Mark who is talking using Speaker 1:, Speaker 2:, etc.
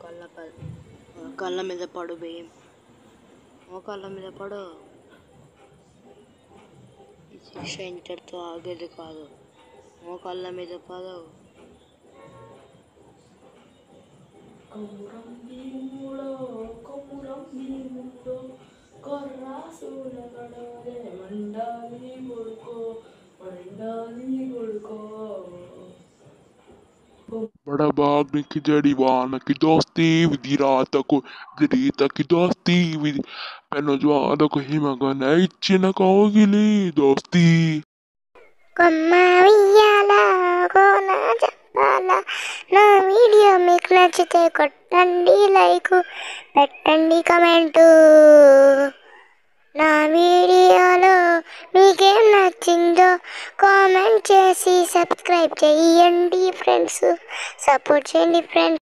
Speaker 1: కళ్ళ మీద పడు భయం, కళ్ళ మీద పడు. ఈ శిక్ష ఇంతటితో ఆగేది కాదు, కళ్ళ మీద పడు.
Speaker 2: కొమురం భీముడో కొమురం భీముడో కొర్రాసుల కడవలే మండాలి కొడుకో
Speaker 3: बड़बाग ने खिचड़ी वान की दोस्ती विधि रात को गिरीत की दोस्ती विधि पेनोजवाद को हिमगन इच्छिन कौगिली दोस्ती
Speaker 4: కొమ్మ ఉయ్యాల కోన చెప్పాల. నా వీడియో మీకు నచ్చితే కొట్టండి లైక్, పెట్టండి కమెంటు. నా వీడియోలో మీకేం నచ్చిందో కామెంట్ చేసి సబ్స్క్రైబ్ చేయండి ఫ్రెండ్స్, సపోర్ట్ చేయండి ఫ్రెండ్స్.